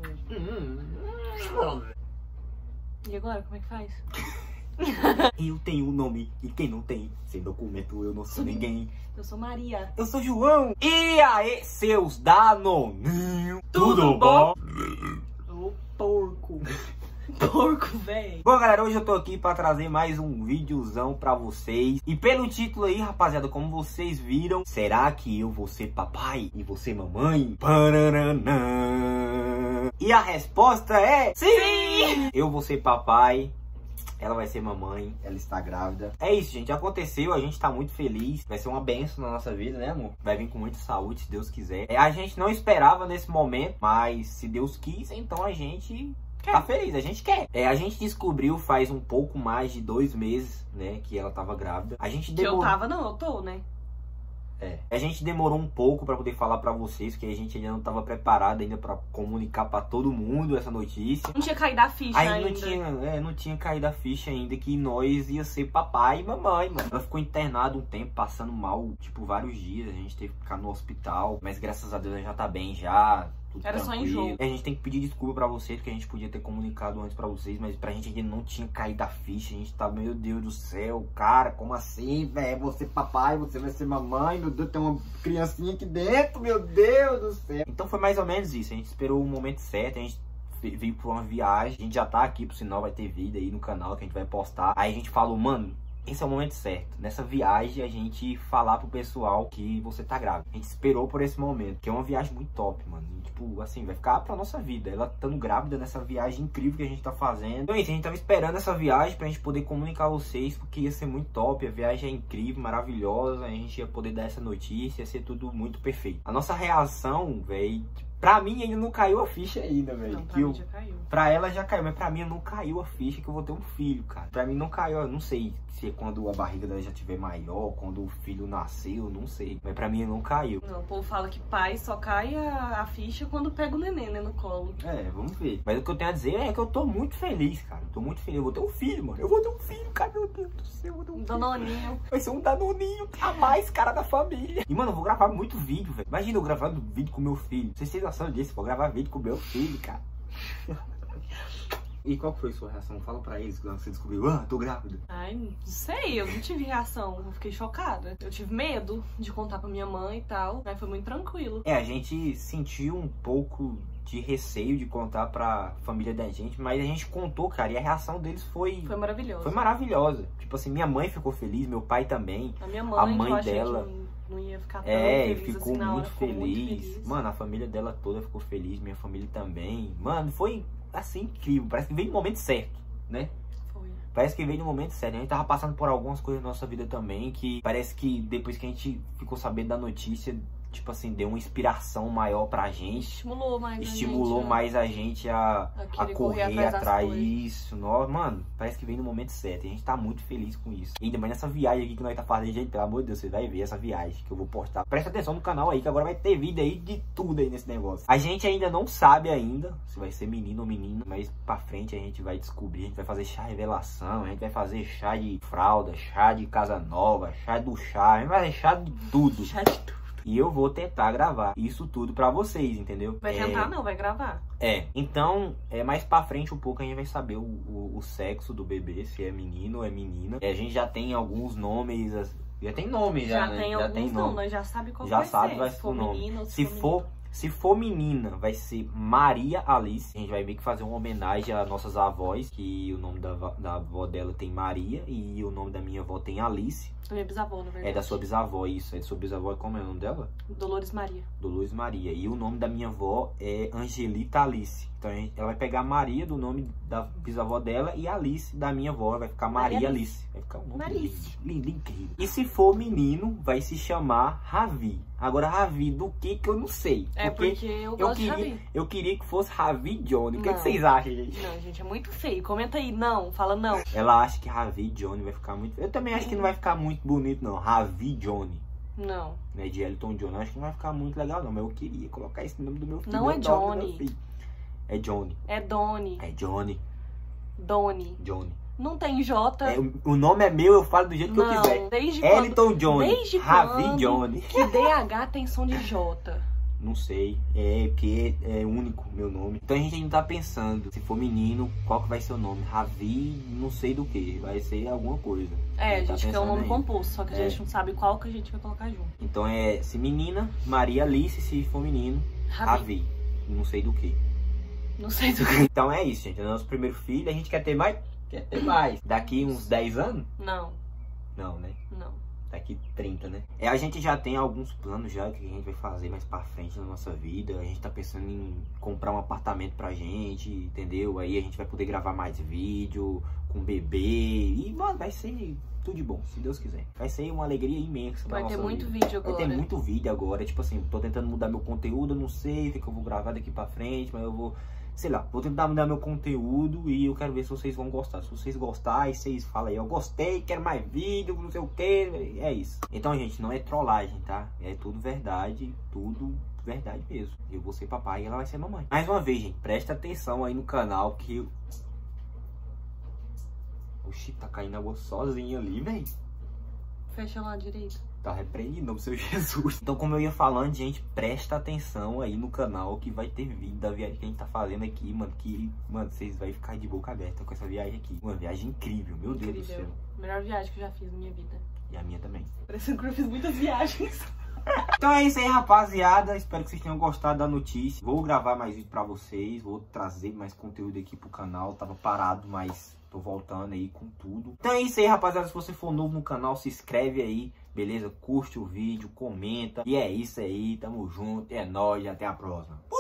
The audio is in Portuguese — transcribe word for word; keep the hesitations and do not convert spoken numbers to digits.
hoje. Hum. E agora, como é que faz? Eu tenho o nome e quem não tem, sem documento eu não sou ninguém. Eu sou Maria. Eu sou João. E aí, seus danoninhos? Tudo bom? Ô, porco. Porco, velho. Bom, galera, hoje eu tô aqui pra trazer mais um videozão pra vocês. E pelo título aí, rapaziada, como vocês viram, será que eu vou ser papai e você mamãe? Pararanã. E a resposta é sim! Sim! Eu vou ser papai. Ela vai ser mamãe, ela está grávida. É isso, gente, aconteceu, a gente tá muito feliz. Vai ser uma benção na nossa vida, né, amor? Vai vir com muita saúde, se Deus quiser. É, a gente não esperava nesse momento, mas se Deus quis, então a gente tá feliz, a gente quer. É, a gente descobriu faz um pouco mais de dois meses, né, que ela tava grávida. A gente demorou... Que eu tava, não, eu tô, né? É. A gente demorou um pouco pra poder falar pra vocês, porque a gente ainda não tava preparado ainda pra comunicar pra todo mundo essa notícia. Não tinha caído a ficha Aí ainda. não tinha, é, não tinha caído a ficha ainda que nós ia ser papai e mamãe, mano. Ela ficou internada um tempo, passando mal, tipo, vários dias. A gente teve que ficar no hospital, mas graças a Deus ela já tá bem já. Era tranquilo. só enjoo. A gente tem que pedir desculpa pra vocês, porque a gente podia ter comunicado antes pra vocês, mas pra gente ainda não tinha caído a ficha. A gente tá, meu Deus do céu, cara, como assim, velho? Você papai, você vai ser mamãe, meu Deus, tem uma criancinha aqui dentro, meu Deus do céu. Então foi mais ou menos isso, a gente esperou o momento certo, a gente veio pra uma viagem, a gente já tá aqui, por sinal vai ter vídeo aí no canal que a gente vai postar. Aí a gente falou, mano, esse é o momento certo. Nessa viagem, a gente falar pro pessoal que você tá grávida. A gente esperou por esse momento, que é uma viagem muito top, mano. E, tipo, assim, vai ficar pra nossa vida. Ela estando grávida nessa viagem incrível que a gente tá fazendo. Então é isso, a gente tava esperando essa viagem pra gente poder comunicar a vocês, porque ia ser muito top. A viagem é incrível, maravilhosa. A gente ia poder dar essa notícia, ia ser tudo muito perfeito. A nossa reação, velho, pra mim ainda não caiu a ficha ainda, velho. Não, pra eu... mim já caiu. Pra ela já caiu, mas pra mim não caiu a ficha que eu vou ter um filho, cara. Pra mim não caiu, eu não sei se é quando a barriga dela já tiver maior, quando o filho nasceu, não sei. Mas pra mim não caiu. Não, o povo fala que pai só cai a, a ficha quando pega o neném, né, no colo. É, vamos ver. Mas o que eu tenho a dizer é que eu tô muito feliz, cara. Eu tô muito feliz. Eu vou ter um filho, mano. Eu vou ter um filho, cara. Meu Deus do céu, eu vou ter um Um filho. danoninho. Vai ser um danoninho a mais, cara, da família. E, mano, eu vou gravar muito vídeo, velho. Imagina eu gravando vídeo com meu filho. Vocês têm noção disso? Eu vou gravar vídeo com meu filho, cara. E qual foi a sua reação? Fala pra eles quando você descobriu, ah, tô grávida. Ai, não sei, eu não tive reação, eu fiquei chocada. Eu tive medo de contar pra minha mãe e tal, mas foi muito tranquilo. É, a gente sentiu um pouco de receio de contar pra família da gente, mas a gente contou, cara, e a reação deles foi... Foi maravilhosa. Foi maravilhosa. Tipo assim, minha mãe ficou feliz, meu pai também. A minha mãe, a mãe eu achei dela... que não ia ficar tão É, feliz ficou, assim na hora, muito, ficou feliz. muito feliz. Mano, a família dela toda ficou feliz, minha família também. Mano, foi assim incrível. Parece que veio no momento certo, né? Foi. Parece que veio no momento certo. A gente tava passando por algumas coisas na nossa vida também, que parece que depois que a gente ficou sabendo da notícia, tipo assim, deu uma inspiração maior pra gente. Estimulou mais Estimulou a gente, mais a gente a, a, a correr, correr atrás, atrás das isso. Nós, mano, parece que vem no momento certo. E a gente tá muito feliz com isso. E ainda mais nessa viagem aqui que nós tá fazendo, gente, pelo amor de Deus, você vai ver essa viagem que eu vou postar. Presta atenção no canal aí, que agora vai ter vídeo aí de tudo aí nesse negócio. A gente ainda não sabe ainda se vai ser menino ou menina, mas pra frente a gente vai descobrir. A gente vai fazer chá revelação, a gente vai fazer chá de fralda, chá de casa nova, chá do chá, a gente vai fazer chá de tudo. Chá de tudo. E eu vou tentar gravar isso tudo pra vocês, entendeu? Vai é... tentar não, vai gravar. É, então, é, mais pra frente um pouco a gente vai saber o, o, o sexo do bebê, se é menino ou é menina. É, a gente já tem alguns nomes, já tem nome já, Já né? tem já alguns tem não, nome. nós já sabe qual Já vai sabe ser. vai Se ser for o nome. menino ou Se for for, menino. se for menina, vai ser Maria Alice. A gente vai meio que fazer uma homenagem às nossas avós, que o nome da, da avó dela tem Maria e o nome da minha avó tem Alice. Da minha bisavó, na verdade. É da sua bisavó, isso. É da sua bisavó, como é o nome dela? Dolores Maria. Dolores Maria. E o nome da minha avó é Angelita Alice. Então a gente, ela vai pegar Maria do nome da bisavó dela e Alice da minha avó. Vai ficar Maria, Maria Alice. Alice. Vai ficar um nome Alice. lindo, lindo, incrível. E se for menino, vai se chamar Ravi. Agora, Ravi do que que eu não sei. É porque, porque eu eu gosto queria, de Ravi. Eu queria que fosse Ravi Johnny. O que, Não. que vocês acham, gente? Não, gente, é muito feio. Comenta aí, não. Fala não. Ela acha que Ravi Johnny vai ficar muito... Eu também acho que não vai ficar muito bonito, não. Ravi Johnny. Não. Né, de Elton John. Eu acho que não vai ficar muito legal, não. Mas eu queria colocar esse nome do meu filho. Não é Johnny. É Johnny. É Doni. É Johnny. Doni. Johnny. Não tem J. É, o nome é meu, eu falo do jeito não, que eu quiser. Desde Elton quando, Johnny. Desde Ravi quando Johnny. que D H tem som de J. Não sei, é porque é único meu nome. Então a gente ainda tá pensando, se for menino, qual que vai ser o nome? Ravi, não sei do que, vai ser alguma coisa. É, a tá gente quer um nome aí. composto, só que a É. gente não sabe qual que a gente vai colocar junto. Então é, se menina, Maria Alice, se for menino, Ravi. Ravi. Não sei do que. Não sei do que. Então é isso, gente. É o nosso primeiro filho, a gente quer ter mais? Quer ter mais. Daqui uns dez anos? Não, Não, né? não. Daqui trinta, né? É, a gente já tem alguns planos já que a gente vai fazer mais pra frente na nossa vida. A gente tá pensando em comprar um apartamento pra gente, entendeu? Aí a gente vai poder gravar mais vídeo com o bebê. E, mano, vai ser tudo de bom, se Deus quiser. Vai ser uma alegria imensa pra Vai ter nossa muito vida. vídeo agora. Vai ter muito vídeo agora. Tipo assim, tô tentando mudar meu conteúdo, eu não sei o que, que eu vou gravar daqui pra frente, mas eu vou... Sei lá, vou tentar mudar meu conteúdo e eu quero ver se vocês vão gostar. Se vocês gostarem, vocês falam aí, eu gostei, quero mais vídeo, não sei o que. É isso. Então, gente, não é trollagem, tá? É tudo verdade, tudo verdade mesmo. Eu vou ser papai e ela vai ser mamãe. Mais uma vez, gente, presta atenção aí no canal que... Eu... Oxi, tá caindo água sozinha ali, velho. Fecha lá direito. Tá repreendido, no seu Jesus. Então, como eu ia falando, gente, presta atenção aí no canal que vai ter vídeo da viagem que a gente tá fazendo aqui, mano. Que, mano, vocês vão ficar de boca aberta com essa viagem aqui. Uma viagem incrível, meu Incrível. Deus do céu. Melhor viagem que eu já fiz na minha vida. E a minha também. Parecendo que eu fiz muitas viagens. Então é isso aí, rapaziada. Espero que vocês tenham gostado da notícia. Vou gravar mais vídeo pra vocês. Vou trazer mais conteúdo aqui pro canal. Tava parado, mas tô voltando aí com tudo. Então é isso aí, rapaziada. Se você for novo no canal, se inscreve aí. Beleza? Curte o vídeo, comenta. E é isso aí. Tamo junto. É nóis. Até a próxima.